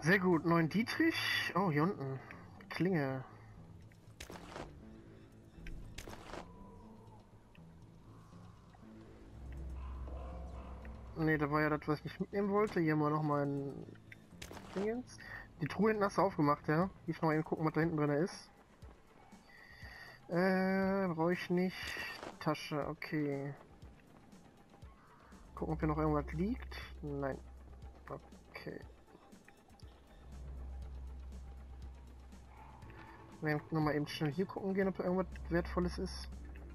Sehr gut, 9 Dietrich. Oh, hier unten. Klinge. Ne, da war ja das, was ich nicht mitnehmen wollte. Hier haben wir nochmal ein Dingens. Die Truhe hinten hast du aufgemacht, ja? Ich noch mal eben gucken, was da hinten drin ist. Brauche ich nicht. Tasche, okay. Gucken, ob hier noch irgendwas liegt. Nein. Okay. Wir werden nochmal eben schnell hier gucken gehen, ob da irgendwas Wertvolles ist.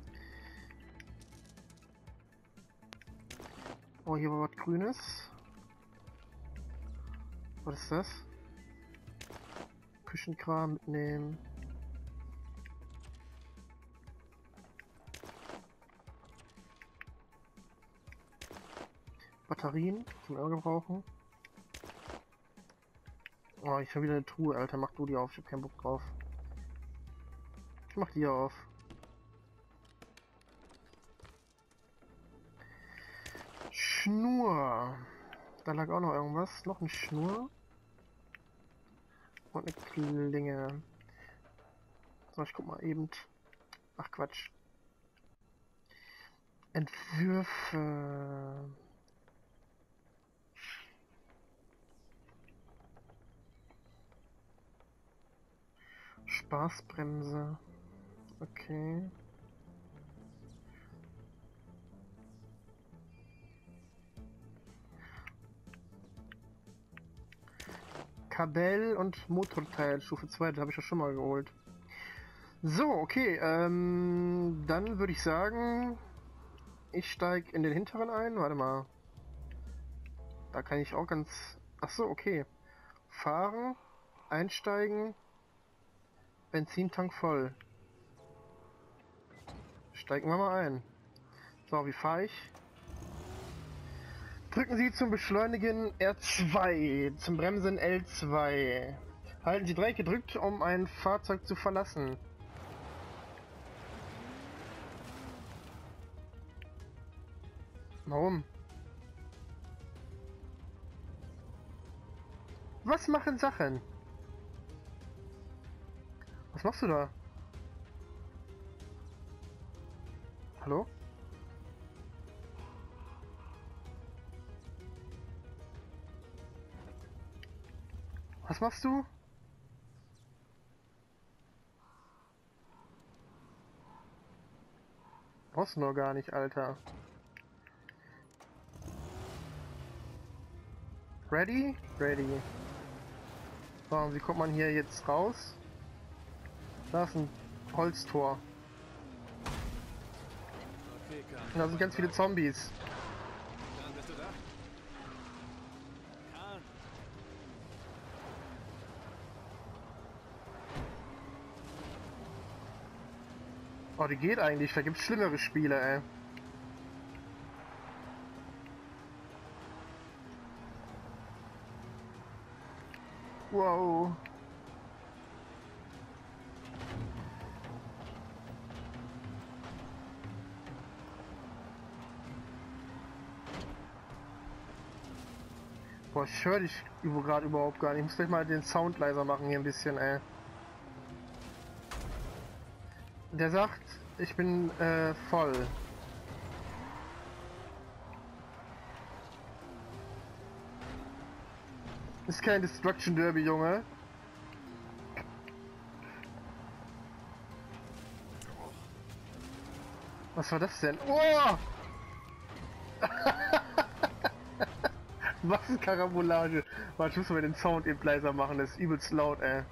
Oh, hier war was Grünes. Was ist das? Küchenkram mitnehmen. Batterien zum gebrauchen. Oh, ich habe wieder eine Truhe, Alter. Mach du die auf, ich hab keinen Bock drauf. Ich mach die hier auf. Schnur. Da lag auch noch irgendwas. Noch eine Schnur. Und eine Klinge. So, ich guck mal eben. Ach Quatsch. Entwürfe. Spaßbremse. Okay. Kabel und Motorteil, Stufe 2, das habe ich ja schon mal geholt. So, okay, dann würde ich sagen, ich steige in den hinteren ein. Warte mal. Da kann ich auch ganz... Ach so, okay. Fahren, einsteigen, Benzintank voll. Steigen wir mal ein. So, wie fahre ich? Drücken Sie zum Beschleunigen R2, zum Bremsen L2. Halten Sie Dreieck gedrückt, um ein Fahrzeug zu verlassen. Warum? Was machen Sachen? Was machst du da? Hallo? Was machst du? Brauchst du noch gar nicht, Alter. Ready? Ready. So, und wie kommt man hier jetzt raus? Da ist ein Holztor. Okay, Kahn. Und da sind ganz viele Zombies. Kahn, bist du da? Kahn. Oh, die geht eigentlich. Da gibt's schlimmere Spiele, ey. Wow. Boah, ich höre dich gerade überhaupt gar nicht. Ich muss gleich mal den Sound leiser machen hier ein bisschen, ey. Der sagt, ich bin voll. Ist kein Destruction Derby, Junge. Was war das denn? Oh! Was eine Karambolage. Warte, ich muss mal den Sound eben leiser machen, das ist übelst laut, ey.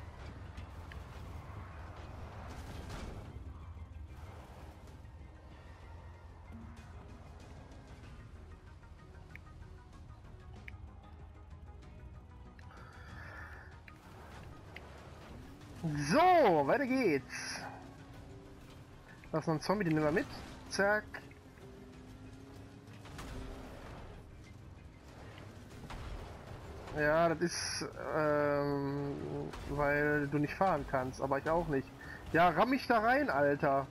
So, weiter geht's. Da ist noch ein Zombie, den nehmen wir mit. Zack. Ja, das ist, weil du nicht fahren kannst, aber ich auch nicht. Ja, ramm mich da rein, Alter.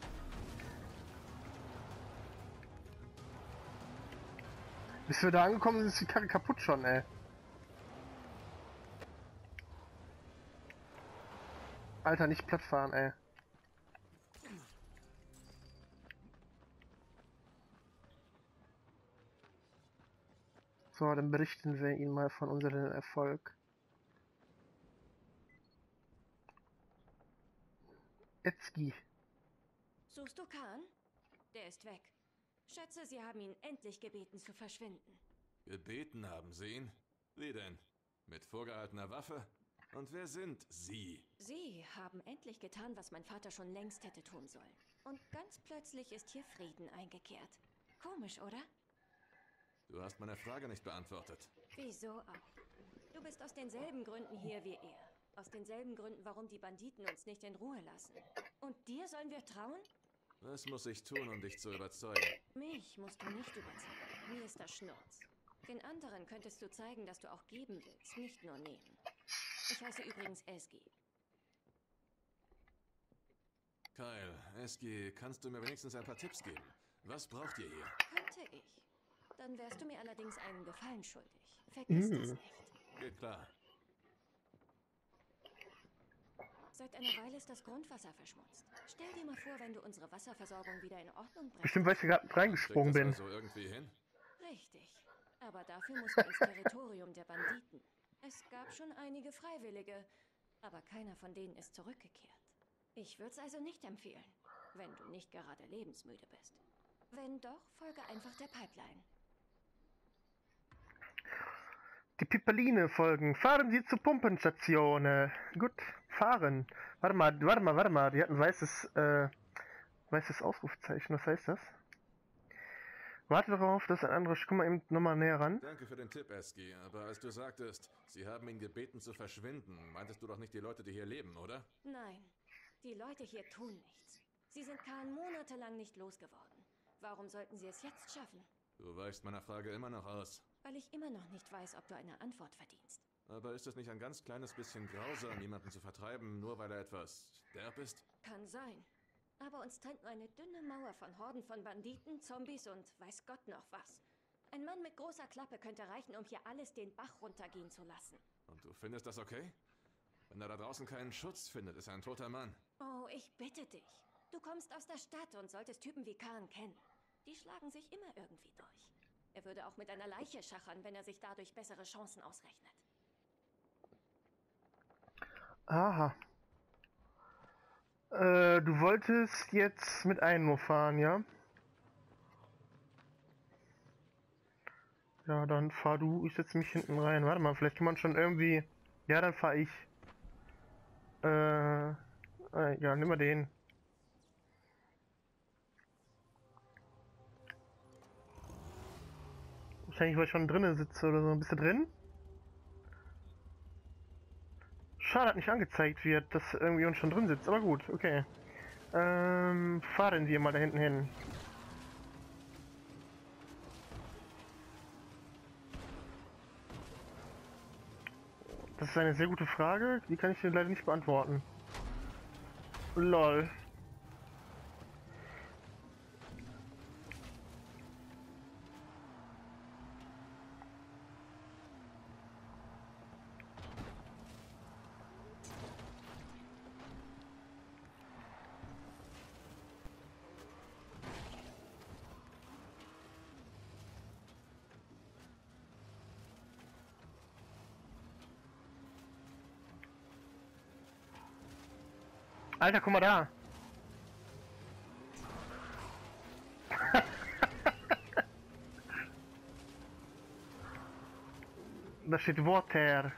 Bis wir da angekommen sind, ist die Karre kaputt schon, ey. Alter, nicht platt fahren, ey. So, dann berichten wir Ihnen mal von unserem Erfolg. Etzki. Suchst du Khan? Der ist weg. Schätze, Sie haben ihn endlich gebeten zu verschwinden. Gebeten haben Sie ihn? Wie denn? Mit vorgehaltener Waffe? Und wer sind Sie? Sie haben endlich getan, was mein Vater schon längst hätte tun sollen. Und ganz plötzlich ist hier Frieden eingekehrt. Komisch, oder? Du hast meine Frage nicht beantwortet. Wieso auch? Du bist aus denselben Gründen hier wie er. Aus denselben Gründen, warum die Banditen uns nicht in Ruhe lassen. Und dir sollen wir trauen? Was muss ich tun, um dich zu überzeugen? Mich musst du nicht überzeugen. Mir ist das Schnurz. Den anderen könntest du zeigen, dass du auch geben willst, nicht nur nehmen. Ich heiße übrigens Eski. Kyle, Eski, kannst du mir wenigstens ein paar Tipps geben? Was braucht ihr hier? Könnte ich. Dann wärst du mir allerdings einen Gefallen schuldig. Vergiss das nicht. Geht klar. Seit einer Weile ist das Grundwasser verschmutzt. Stell dir mal vor, wenn du unsere Wasserversorgung wieder in Ordnung bringst. Bestimmt, weil ich gerade reingesprungen Kriegt bin. das also irgendwie hin? Richtig. Aber dafür musst du ins Territorium der Banditen. Es gab schon einige Freiwillige, aber keiner von denen ist zurückgekehrt. Ich würde es also nicht empfehlen, wenn du nicht gerade lebensmüde bist. Wenn doch, folge einfach der Pipeline. Die Pipeline folgen. Fahren Sie zur Pumpenstation. Gut, fahren. Warte mal. Die hat ein weißes Ausrufezeichen. Was heißt das? Warte darauf, dass ein anderer... Komm mal eben nochmal näher ran. Danke für den Tipp, Eski. Aber als du sagtest, sie haben ihn gebeten zu verschwinden, meintest du doch nicht die Leute, die hier leben, oder? Nein, die Leute hier tun nichts. Sie sind Khan monatelang nicht losgeworden. Warum sollten sie es jetzt schaffen? Du weichst meiner Frage immer noch aus. Weil ich immer noch nicht weiß, ob du eine Antwort verdienst. Aber ist es nicht ein ganz kleines bisschen grausam, jemanden zu vertreiben, nur weil er etwas derb ist? Kann sein. Aber uns trennt nur eine dünne Mauer von Horden von Banditen, Zombies und weiß Gott noch was. Ein Mann mit großer Klappe könnte reichen, um hier alles den Bach runtergehen zu lassen. Und du findest das okay? Wenn er da draußen keinen Schutz findet, ist er ein toter Mann. Oh, ich bitte dich. Du kommst aus der Stadt und solltest Typen wie Khan kennen. Die schlagen sich immer irgendwie durch. Er würde auch mit einer Leiche schachern, wenn er sich dadurch bessere Chancen ausrechnet. Aha. Du wolltest jetzt mit einem nur fahren, ja? Ja, dann fahr du. Ich setze mich hinten rein. Warte mal, vielleicht kann man schon irgendwie... Ja, dann fahr ich. Ja, nimm mal den. Wahrscheinlich, weil ich schon drinnen sitze oder so. Bist du drin? Schade, dass nicht angezeigt wird, dass irgendwie uns schon drin sitzt. Aber gut, okay. Fahren wir mal da hinten hin. Das ist eine sehr gute Frage. Die kann ich dir leider nicht beantworten. Lol. Alter, guck mal da. Da steht Water.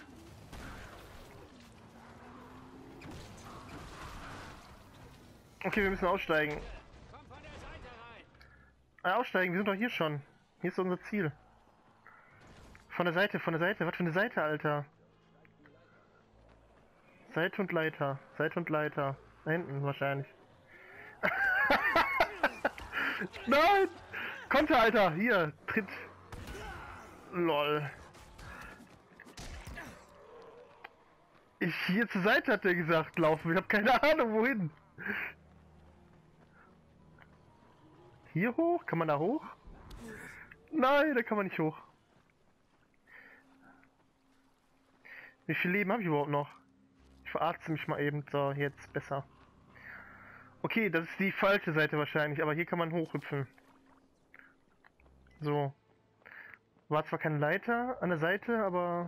Okay, wir müssen aussteigen. Komm von der Seite rein! Aussteigen, wir sind doch hier schon. Hier ist unser Ziel. Von der Seite. Was für eine Seite, Alter? Seite und Leiter. Da hinten wahrscheinlich. Nein! Konter, Alter! Hier, tritt. Lol. Hier zur Seite hat er gesagt, laufen. Ich habe keine Ahnung, wohin. Hier hoch? Kann man da hoch? Nein, da kann man nicht hoch. Wie viel Leben habe ich überhaupt noch? Verarze mich mal eben. So, jetzt besser. Okay, das ist die falsche Seite wahrscheinlich, aber hier kann man hochhüpfen. So. War zwar keine Leiter an der Seite, aber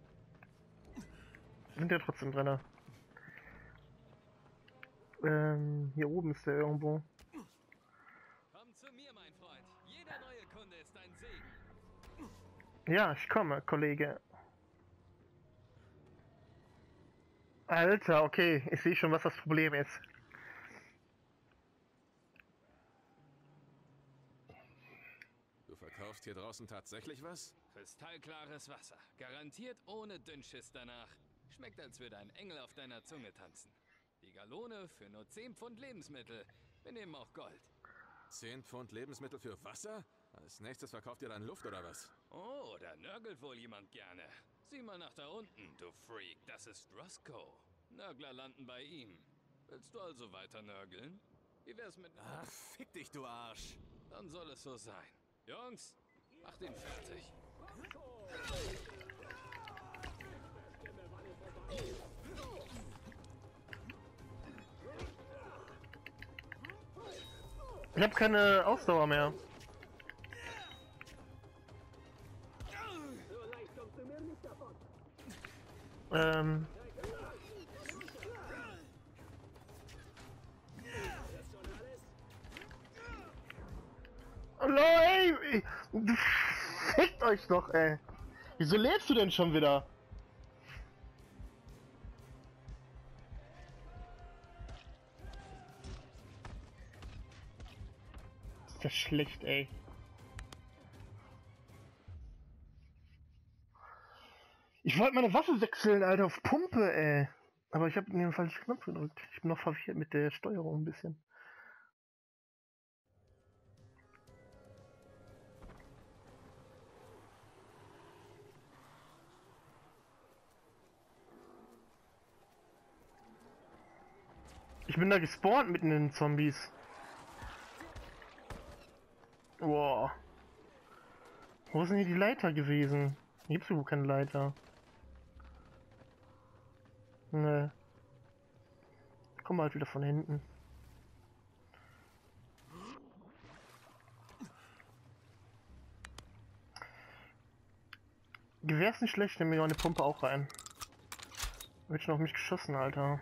sind ja trotzdem drin. Hier oben ist der irgendwo. Komm zu mir, mein Freund. Jeder neue Kunde ist ein Segen. Ja, ich komme, Kollege. Alter, okay, ich sehe schon, was das Problem ist. Du verkaufst hier draußen tatsächlich was? Kristallklares Wasser. Garantiert ohne Dünnschiss danach. Schmeckt, als würde ein Engel auf deiner Zunge tanzen. Die Gallone für nur 10 Pfund Lebensmittel. Wir nehmen auch Gold. 10 Pfund Lebensmittel für Wasser? Als nächstes verkauft ihr dann Luft oder was? Oh, da nörgelt wohl jemand gerne. Sieh mal nach da unten, du Freak. Das ist Roscoe. Nörgler landen bei ihm. Willst du also weiter nörgeln? Wie wär's mit... Ach, fick dich, du Arsch! Dann soll es so sein. Jungs, macht ihn fertig. Ich habe keine Ausdauer mehr. Hallo, ey! Fickt euch doch, ey! Wieso lebst du denn schon wieder? Ist das schlecht, ey. Ich wollte meine Waffe wechseln, Alter, auf Pumpe, ey. Aber ich habe den falschen Knopf gedrückt. Ich bin noch verwirrt mit der Steuerung ein bisschen. Ich bin da gespawnt mitten in den Zombies. Wow. Wo sind hier die Leiter gewesen? Hier gibt's überhaupt keine Leiter. Ne. Komm halt wieder von hinten. Gewehr ist nicht schlecht, nehme mir eine Pumpe auch rein. Wird schon auf mich geschossen, Alter.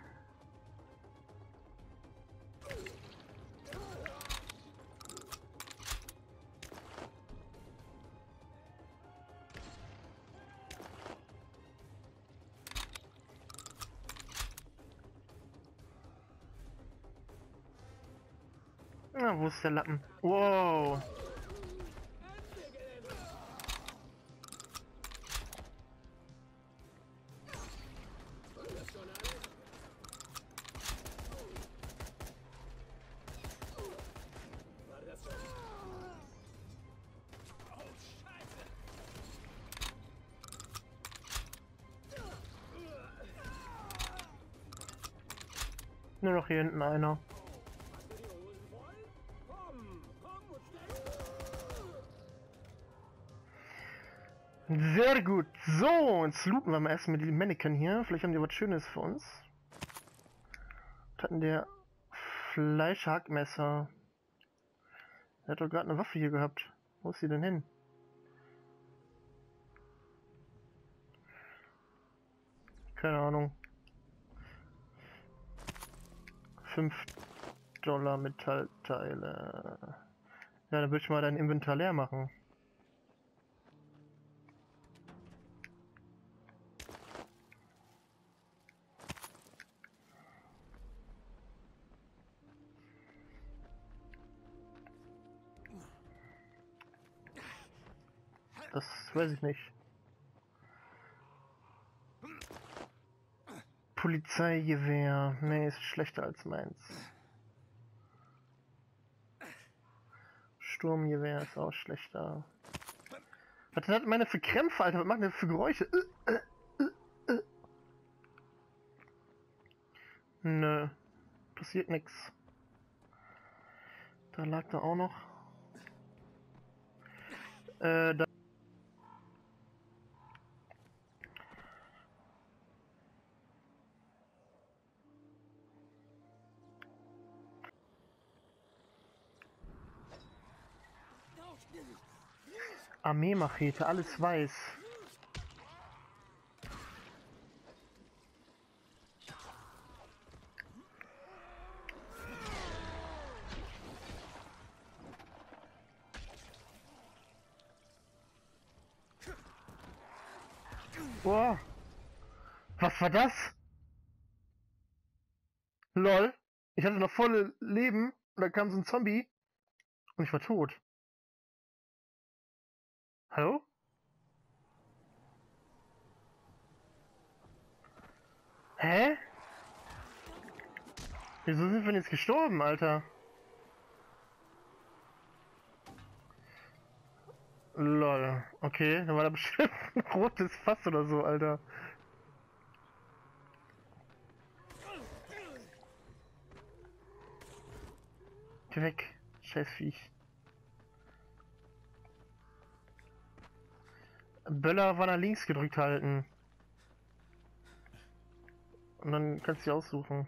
Na, wo ist der Lappen? Wow. Nur noch hier hinten einer. Sehr gut. So, jetzt looten wir mal erstmal die Mannequin hier. Vielleicht haben die was Schönes für uns. Was hat denn der Fleischhackmesser? Er hat doch gerade eine Waffe hier gehabt. Wo ist sie denn hin? Keine Ahnung. $5 Metallteile. Ja, dann würde ich mal dein Inventar leer machen. Das weiß ich nicht. Polizeigewehr. Nee, ist schlechter als meins. Sturmgewehr ist auch schlechter. Was hat meine für Krämpfe, Alter? Was machen denn für Geräusche? Nö. Passiert nix. Da lag da auch noch. Da. Armeemachete, alles weiß. Boah. Was war das? Lol. Ich hatte noch volle Leben und da kam so ein Zombie und ich war tot. Hallo? Hä? Wieso sind wir denn jetzt gestorben, Alter? Lol. Okay, dann war da bestimmt ein rotes Fass oder so, Alter. Geh weg, scheiß Viech. Böller war nach links gedrückt halten. Und dann kannst du sie aussuchen.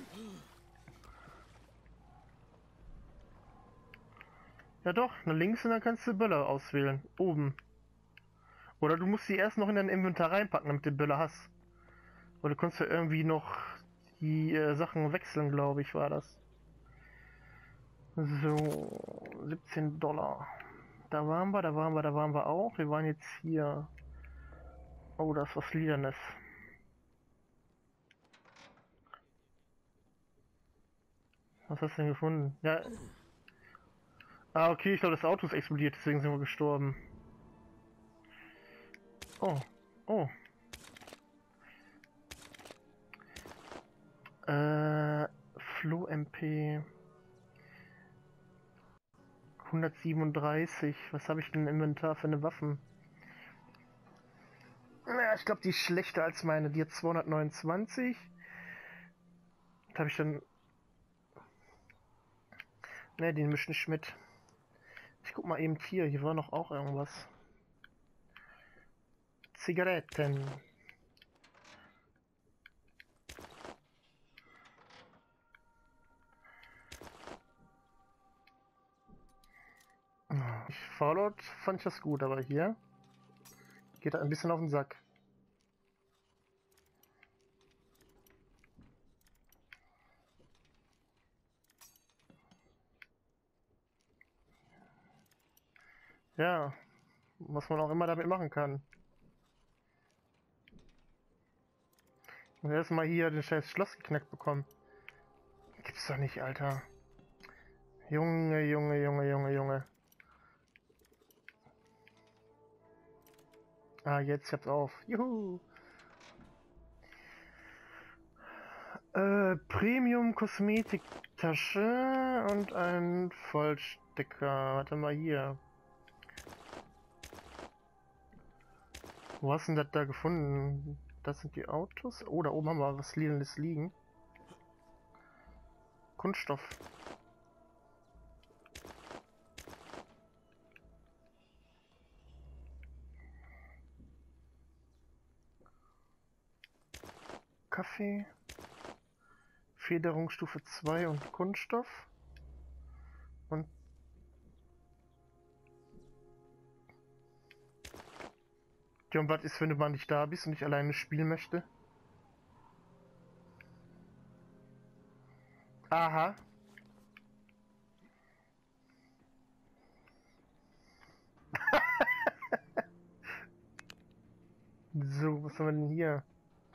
Ja doch, nach links und dann kannst du Böller auswählen. Oben. Oder du musst sie erst noch in dein Inventar reinpacken, damit du Böller hast. Oder du kannst ja irgendwie noch die Sachen wechseln, glaube ich, war das. So, 17 Dollar. Da waren wir, da waren wir, da waren wir auch. Wir waren jetzt hier. Oh, das ist was Lilanes. Was hast du denn gefunden? Ja. Ah, okay, ich glaube, das Auto ist explodiert, deswegen sind wir gestorben. Oh, oh. Flo MP 137. Was habe ich denn im Inventar für eine Waffen? Naja, ich glaube, die ist schlechter als meine. Die hat 229. Da habe ich dann. Ne, den mische ich mit. Ich guck mal eben hier. Hier war noch auch irgendwas. Zigaretten. Fallout fand ich das gut, aber hier geht er ein bisschen auf den Sack. Ja, was man auch immer damit machen kann. Und erstmal hier den scheiß Schloss geknackt bekommen. Gibt's doch nicht, Alter. Junge, Junge, Junge, Junge, Junge. Ah, jetzt hab's auf. Juhu. Premium Kosmetiktasche und ein Vollstecker. Warte mal hier. Wo hast du denn das da gefunden? Das sind die Autos. Oh, da oben haben wir was Lilanes liegen. Kunststoff. Kaffee. Federungsstufe 2 und Kunststoff. Und ja, und was ist, wenn du mal nicht da bist und ich alleine spielen möchte? Aha. So, was haben wir denn hier?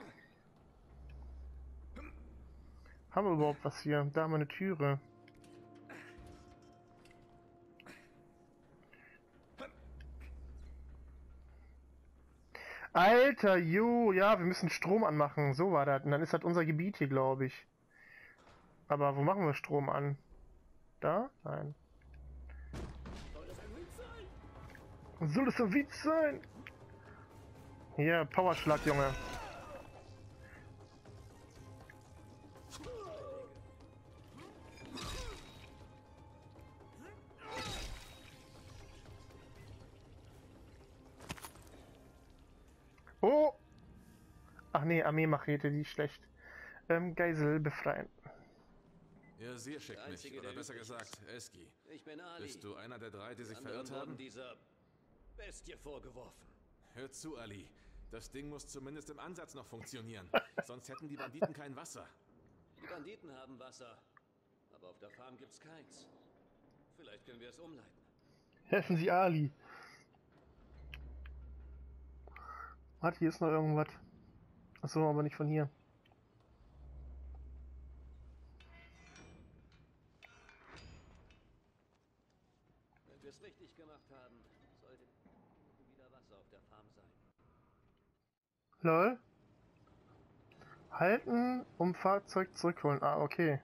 Haben wir überhaupt was hier? Da haben wir eine Türe. Alter, jo, ja, wir müssen Strom anmachen. So war das. Und dann ist das unser Gebiet hier, glaube ich. Aber wo machen wir Strom an? Da? Nein. Soll das ein Witz sein? Hier, Powerschlag, Junge. Oh! Ach nee, Armeemachete, die ist schlecht. Geisel befreien. Ja, sie schickt mich, oder besser gesagt, Eski. Ich bin Ali. Bist du einer der drei, die sich Anderen verirrt haben? wurden dieser Bestie vorgeworfen. Hör zu, Ali. Das Ding muss zumindest im Ansatz noch funktionieren. Sonst hätten die Banditen kein Wasser. Die Banditen haben Wasser, aber auf der Farm gibt's keins. Vielleicht können wir es umleiten. Helfen Sie Ali. Warte, hier ist noch irgendwas. Achso, aber nicht von hier. Wenn wir es richtig gemacht haben, sollte wieder Wasser auf der Farm sein. Lol. Halten, um Fahrzeug zurückholen. Ah, okay.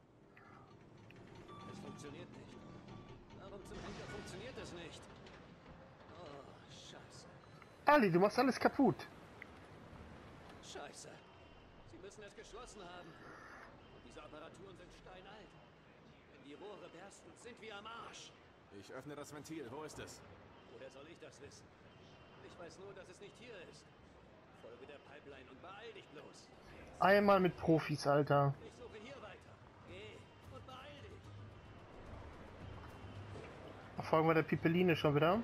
Es funktioniert nicht. Warum zum Henker funktioniert es nicht? Oh, scheiße. Ali, du machst alles kaputt. Scheiße. Sie müssen es geschlossen haben. Und diese Apparaturen sind steinalt. Wenn die Rohre bersten, sind wir am Arsch. Ich öffne das Ventil. Wo ist es? Woher soll ich das wissen? Ich weiß nur, dass es nicht hier ist. Folge der Pipeline und beeil dich bloß. Einmal mit Profis, Alter. Ich suche hier weiter. Geh und beeil dich. Folgen wir der Pipeline schon wieder.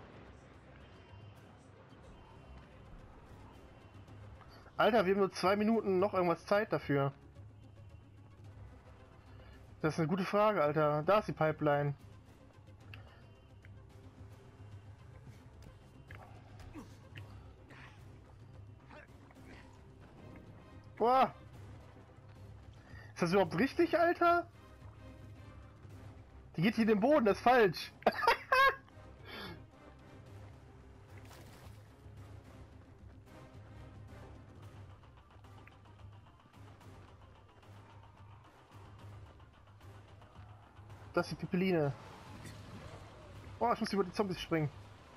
Alter, wir haben nur 2 Minuten noch irgendwas Zeit dafür. Das ist eine gute Frage, Alter. Da ist die Pipeline. Boah. Ist das überhaupt richtig, Alter? Die geht hier den Boden, das ist falsch. Das ist die Pipeline. Oh, ich muss über die Zombies springen.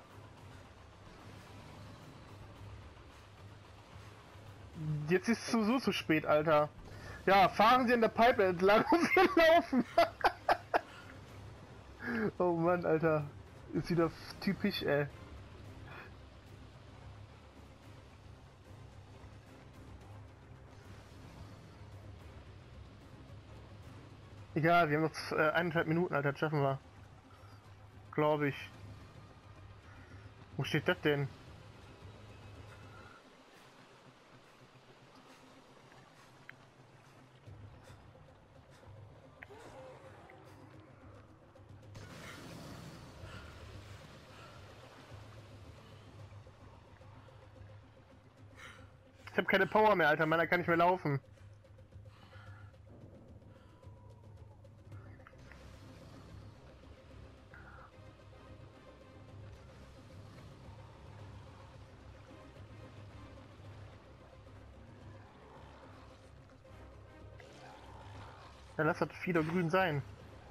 Jetzt ist es sowieso zu spät, Alter. Ja, fahren Sie an der Pipe entlang und wir laufen. Oh Mann, Alter. Ist wieder typisch, ey. Egal, wir haben noch 1,5 Minuten, Alter, das schaffen wir. Glaube ich. Wo steht das denn? Ich habe keine Power mehr, Alter, meiner kann nicht mehr laufen. Ja, lass das wieder grün sein.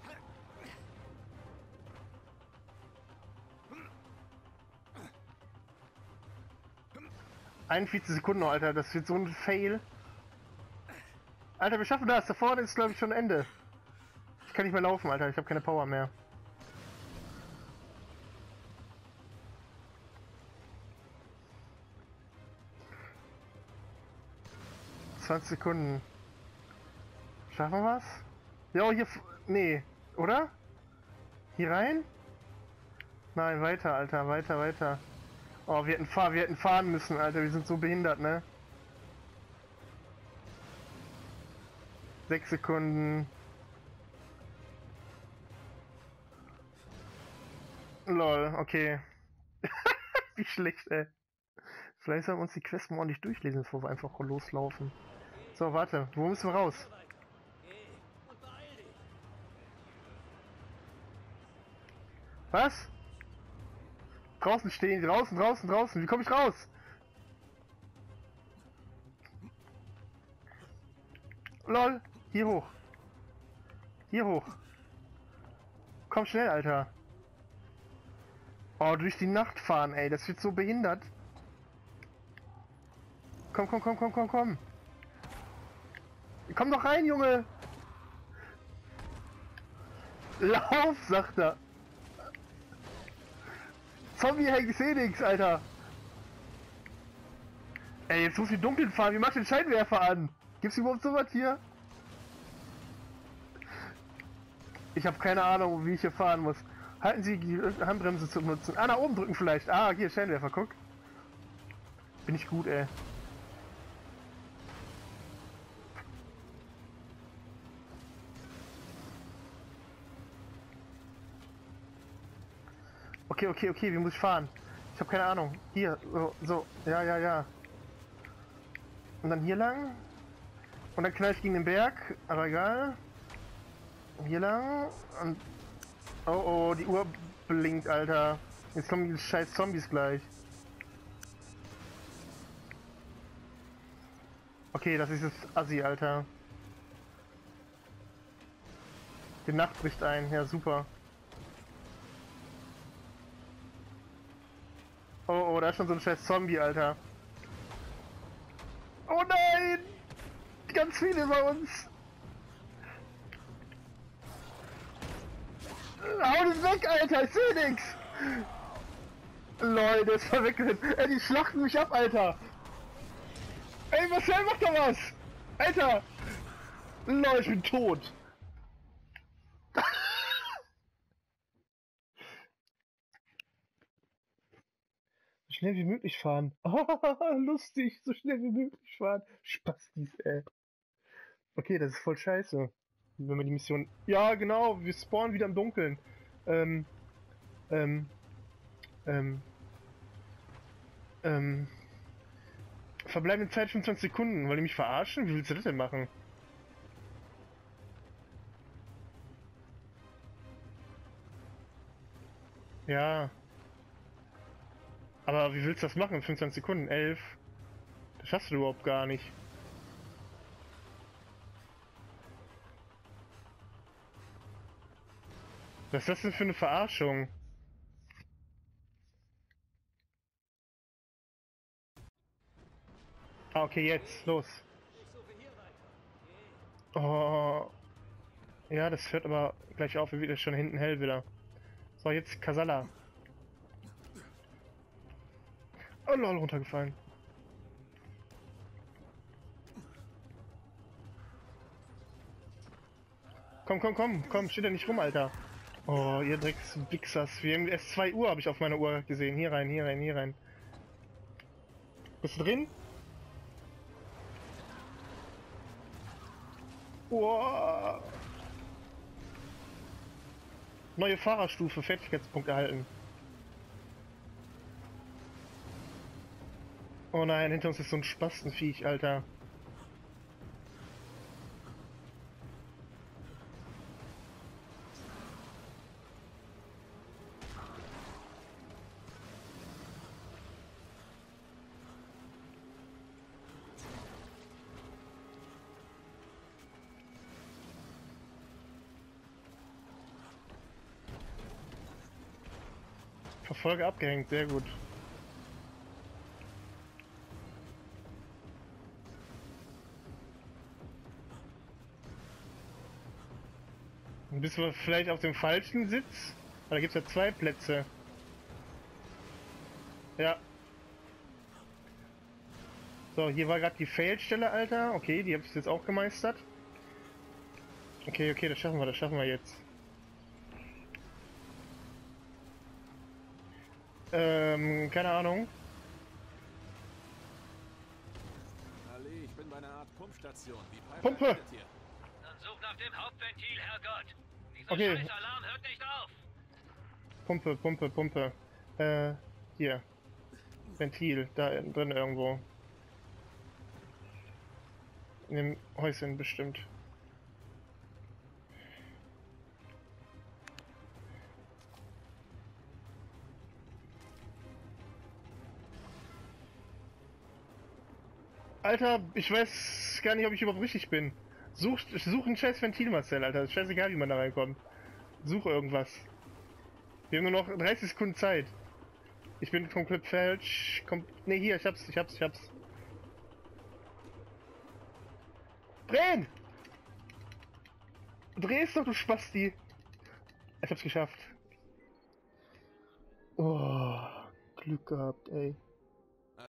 ...41 Sekunden noch, Alter. Das wird so ein Fail. Alter, wir schaffen das. Da vorne ist, glaube ich, schon Ende. Ich kann nicht mehr laufen, Alter. Ich habe keine Power mehr. Sekunden. Schaffen wir's? Ja, hier... Nee. Oder? Hier rein? Nein, weiter, Alter. Weiter, weiter. Oh, wir hätten fahren müssen, Alter. Wir sind so behindert, ne? 6 Sekunden. Lol, okay. Wie schlecht, ey. Vielleicht sollen wir uns die Quest mal ordentlich durchlesen, bevor wir einfach loslaufen. So, warte. Wo müssen wir raus? Was? Draußen stehen, draußen. Wie komme ich raus? Lol, hier hoch. Hier hoch. Komm schnell, Alter. Oh, durch die Nacht fahren, ey, das wird so behindert. Komm. Komm doch rein, Junge. Lauf, sagt er. Zombie, hey, ich seh nix, Alter. Ey, jetzt muss ich dunkel fahren. Wie macht den Scheinwerfer an? Gibt's überhaupt sowas hier? Ich habe keine Ahnung, wie ich hier fahren muss. Halten Sie die Handbremse zu benutzen. Ah, nach oben drücken vielleicht. Ah, hier, Scheinwerfer, guck. Bin ich gut, ey. Okay, wie muss ich fahren? Ich habe keine Ahnung. Hier, so. Ja. Und dann hier lang. Und dann knall ich gegen den Berg. Aber egal. Hier lang. Und... Oh, die Uhr blinkt, Alter. Jetzt kommen die scheiß Zombies gleich. Okay, das ist das Assi, Alter. Die Nacht bricht ein. Ja, super. Oh, da ist schon so ein scheiß Zombie, Alter. Oh nein! Ganz viele bei uns! Hau den weg, Alter! Ich seh nix! Lol, der ist verwickelt. Ey, die schlachten mich ab, Alter! Ey, Marcel, mach doch was! Alter! Lol, ich bin tot! So schnell wie möglich fahren. Lustig, so schnell wie möglich fahren. Spastis, ey. Okay, das ist voll scheiße. Wenn man die Mission... Ja, genau, wir spawnen wieder im Dunkeln. Ähm... Verbleibende Zeit 25 Sekunden. Wollt ihr mich verarschen? Wie willst du das denn machen? Ja. Aber wie willst du das machen in 25 Sekunden? 11? Das schaffst du überhaupt gar nicht. Was ist das denn für eine Verarschung? Ah, okay, jetzt, los. Oh. Ja, das hört aber gleich auf, wie wird es schon hinten hell wieder. So, jetzt Kasala. Oh lol, runtergefallen. Komm, steht da nicht rum, Alter. Oh, ihr Dreckswichsers. Wir haben erst 2 Uhr, habe ich auf meiner Uhr gesehen. Hier rein. Bist du drin? Oh. Neue Fahrerstufe, Fertigkeitspunkt erhalten. Oh nein, hinter uns ist so ein Spastenviech, Alter. Verfolger abgehängt, sehr gut. Bist du vielleicht auf dem falschen Sitz? Weil da gibt es ja 2 Plätze. Ja. So, hier war gerade die Failstelle, Alter. Okay, die habe ich jetzt auch gemeistert. Okay, das schaffen wir jetzt. Keine Ahnung. Ali, ich bin bei einer Art Pumpstation. Die Pipeline Pumpe! endet hier. Dann such nach dem Hauptventil, Herrgott. Dieser Okay. scheiß Alarm hört nicht auf. Pumpe. Hier. Ventil, da drin irgendwo. In dem Häuschen bestimmt. Alter, ich weiß gar nicht, ob ich überhaupt richtig bin. Such ein scheiß Ventil, Marcel, Alter. Ist scheißegal, wie man da reinkommt. Such irgendwas. Wir haben nur noch 30 Sekunden Zeit. Ich bin komplett falsch. Ne, hier, ich hab's. Drehen! Dreh's doch, du Spasti! Ich hab's geschafft. Oh, Glück gehabt, ey.